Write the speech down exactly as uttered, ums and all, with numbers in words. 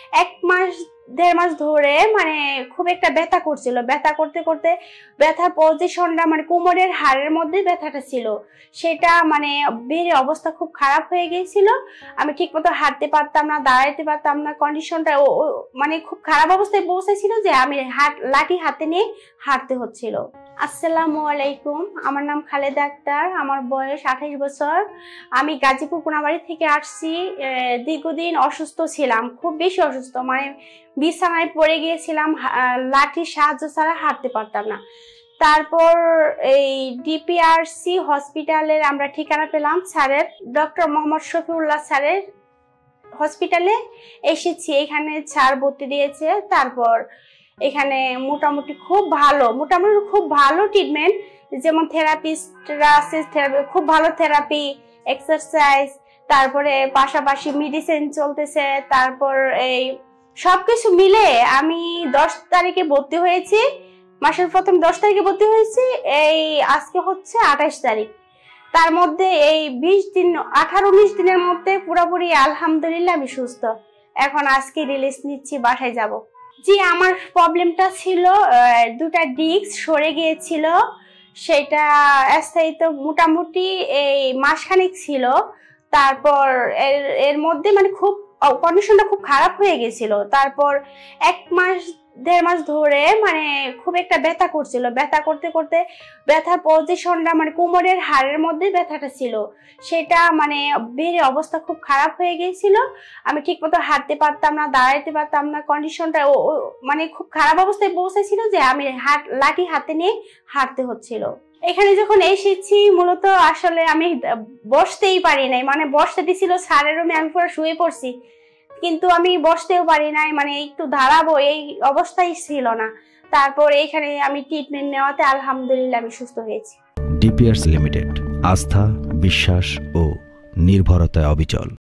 এক মাস দেড় মাস ধরে মানে খুব একটা ব্যথা করছিল। ব্যথা করতে করতে ব্যথার পজিশনটা মানে কোমরের হাড়ের মধ্যে ব্যথাটা ছিল, সেটা মানে বেড়ে অবস্থা খুব খারাপ হয়ে গিয়েছিল। আমি ঠিক মতো হাঁটতে পারতাম না, দাঁড়াইতে পারতাম না। কন্ডিশনটা মানে খুব খারাপ অবস্থায় পৌঁছেছিল যে আমি হাত লাঠি হাতে নিয়ে হাঁটতে হচ্ছিল। আসসালামু আলাইকুম, আমার নাম খালেদা আক্তার, আমার বয়স আঠাশ বছর। আমি গাজীপুর কোনাবাড়ি থেকে আসছি। দীর্ঘদিন অসুস্থ ছিলাম, খুব বেশি অসুস্থ, মানে বিছানায় পড়ে গিয়েছিলাম, লাঠির সাহায্য ছাড়া হাঁটতে পারতাম না। তারপর এই ডিপিআরসি হসপিটালের আমরা ঠিকানা পেলাম স্যারের, ডক্টর মোহাম্মদ শফিউল্লাহ স্যারের হসপিটালে এসেছি। এখানে স্যার ভর্তি দিয়েছে। তারপর এখানে মোটামুটি খুব ভালো মোটামুটি খুব ভালো ট্রিটমেন্ট, যেমন থেরাপিস্টরা আছে, খুব ভালো থেরাপি, এক্সারসাইজ, তারপরে পাশাপাশি মেডিসিন চলতেছে। তারপর এই সবকিছু মিলে আমি দশ তারিখে ভর্তি হয়েছি, মাসের প্রথম দশ তারিখে ভর্তি হয়েছি। এই আজকে হচ্ছে আঠাশ তারিখ, তার মধ্যে এই বিশ দিন আঠারো উনিশ দিনের মধ্যে পুরোপুরি আলহামদুলিল্লাহ আমি সুস্থ। এখন আজকে রিলিজ নিচ্ছি, বাসায় যাব। জি, আমার প্রবলেমটা ছিল দুটা ডিস্ক সরে গিয়েছিল, সেটা স্থায়িত মোটামুটি এই মাসখানেক ছিল। তারপর এর এর মধ্যে মানে খুব কন্ডিশনটা খুব খারাপ হয়ে গেছিল। তারপর এক মাস দেড় মাস ধরে মানে খুব একটা ব্যথা করছিল। ব্যথা করতে করতে ব্যথার পজিশনটা মানে কোমরের হাড়ের মধ্যে ব্যথাটা ছিল, সেটা মানে বেড়ে অবস্থা খুব খারাপ হয়ে গিয়েছিল। আমি ঠিক মতো হাঁটতে পারতাম না, দাঁড়াইতে পারতাম না। কন্ডিশনটা মানে খুব খারাপ অবস্থায় পৌঁছেছিল যে আমি হাত লাঠি হাতে নিয়ে হাঁটতে হচ্ছিল। এখানে যখন এসেছি মূলত আসলে আমি বসতেই পারি নাই, মানে বসতে দিছিল স্যারের রুমে, আমি পুরো শুয়ে পড়ছি, কিন্তু আমি বসতেও পারি নাই, মানে একটু দাঁড়াবো এই অবস্থাই ছিল না। তারপর এখানে আমি ট্রিটমেন্ট নেওয়াতে আলহামদুলিল্লাহ আমি সুস্থ হয়েছি। ডিপিআরসি লিমিটেড, আস্থা, বিশ্বাস ও নির্ভরতায় অবিচল।